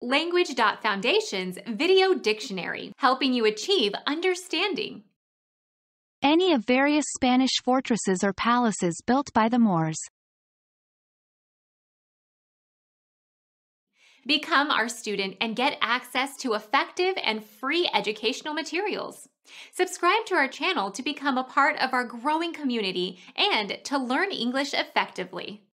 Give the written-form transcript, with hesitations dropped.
Language.Foundation's Video Dictionary, helping you achieve understanding. Any of various Spanish fortresses or palaces built by the Moors. Become our student and get access to effective and free educational materials. Subscribe to our channel to become a part of our growing community and to learn English effectively.